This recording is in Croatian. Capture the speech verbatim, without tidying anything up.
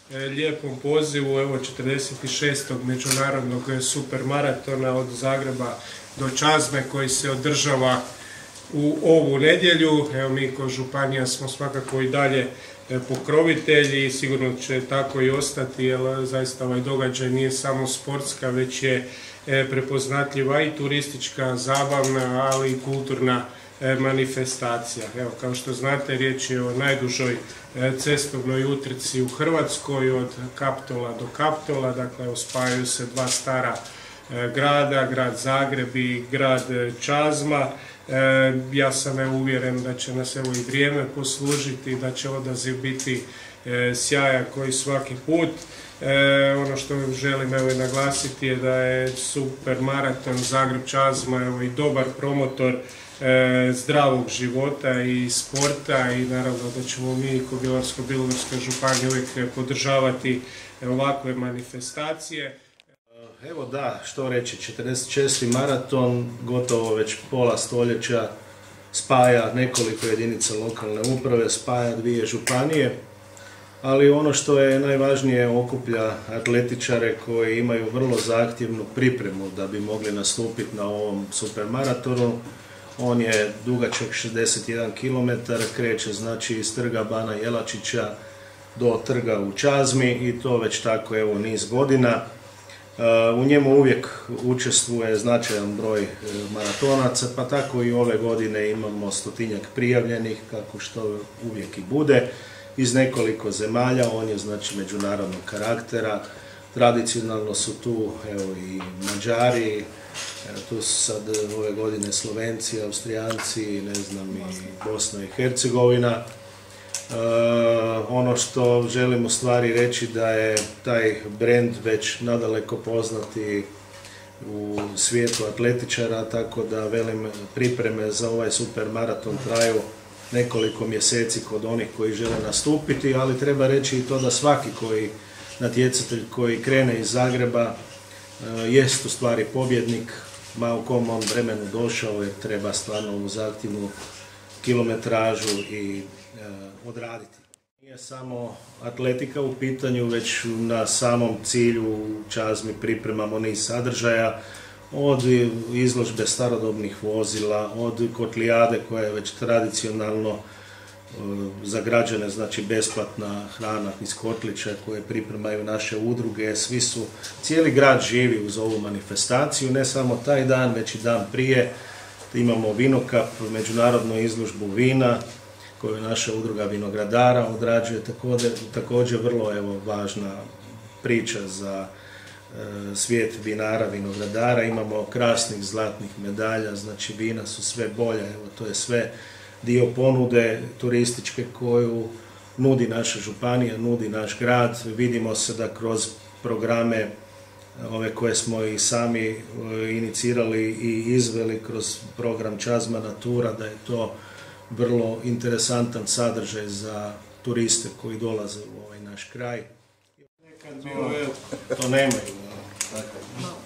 lijepom pozivu evo četrdeset šestog međunarodnog supermaratona od Zagreba do Čazme koji se održava u ovu nedjelju. Evo mi kao županija smo svakako i dalje pokrovitelji i sigurno će tako i ostati, jer zaista ovaj događaj nije samo sportska, već je prepoznatljiva i turistička, zabavna, ali i kulturna manifestacija. Evo, kao što znate, riječ je o najdužoj cestovnoj utrci u Hrvatskoj, od Kaptola do Kaptola, dakle spajaju se dva stara grada, grad Zagreb i grad Čazma. Ja sam uvjeren da će nas evo i vrijeme poslužiti, da će odaziv biti sjajan koji svaki put. E, ono što želim evo i naglasiti je da je supermaraton Zagreb Čazma evo i dobar promotor e, zdravog života i sporta, i naravno da ćemo mi kao Bjelovarsko-bilogorska županija uvijek podržavati ovakve manifestacije. Evo da, što reći, četrdeset šesti maraton, gotovo već pola stoljeća, spaja nekoliko jedinica lokalne uprave, spaja dvije županije, ali ono što je najvažnije, okuplja atletičare koji imaju vrlo zahtjevnu pripremu da bi mogli nastupiti na ovom supermaratonu. On je dugačak šezdeset jedan kilometar, kreće znači iz trga Bana Jelačića do trga u Čazmi, i to već tako evo niz godina. U njemu uvijek učestvuje značajan broj maratonaca, pa tako i ove godine imamo stotinjak prijavljenih, kako što uvijek i bude, iz nekoliko zemalja. On je znači međunarodnog karaktera. Tradicionalno su tu evo i Mađari, evo, tu su sad ove godine Slovenci, Austrijanci, ne znam, i Bosna i Hercegovina. Uh, ono što želim u stvari reći da je taj brend već nadaleko poznati u svijetu atletičara, tako da velim, pripreme za ovaj supermaraton traju nekoliko mjeseci kod onih koji žele nastupiti, ali treba reći i to da svaki koji natjecatelj koji krene iz Zagreba uh, jest u stvari pobjednik, ma u kom on vremenu došao, jer treba stvarno u zahtjevnu kilometražu i uh, odraditi. Nije samo atletika u pitanju, već na samom cilju u Čazmi pripremamo niz sadržaja, od izložbe starodobnih vozila, od kotlijade koja je već tradicionalno uh, za građane, znači besplatna hrana iz kotlića koje pripremaju naše udruge. Svi su, cijeli grad živi uz ovu manifestaciju, ne samo taj dan, već i dan prije. Imamo vinokap, međunarodnu izložbu vina koju naša udruga vinogradara odrađuje, također, također vrlo evo, važna priča za e, svijet vinara, vinogradara. Imamo krasnih zlatnih medalja, znači vina su sve bolje, evo, to je sve dio ponude turističke koju nudi naša županija, nudi naš grad. Vidimo se da kroz programe ove koje smo i sami inicirali i izveli kroz program Čazma Natura, da je to vrlo interesantan sadržaj za turiste koji dolaze u ovaj naš kraj. Nekad bilo, to nemaju. Tako.